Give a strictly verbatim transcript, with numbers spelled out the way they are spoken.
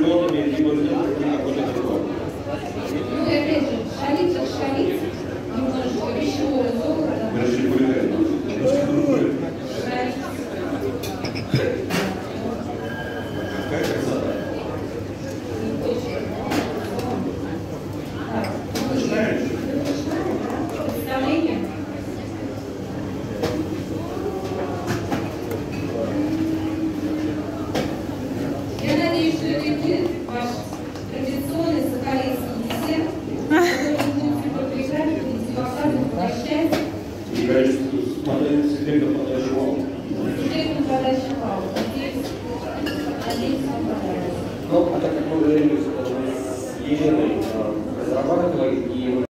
шпионами, либо сделать какой-то другой. Ну и опять же, шалить как шалить, немножечко пищевого золота. Мы решили хулиган. Шалить. Какая красота. Начинаешь? Представление. Я надеюсь, что это будет ваш традиционный сахалинский десерт, который вы будете подписать, будете показывать, угощать. Мне кажется, с секретом подачи вау. Секретом подачи вау. Надеюсь, надеюсь, вам понравится. Ну, а так как мы говорили с Еленой, разрабатывали и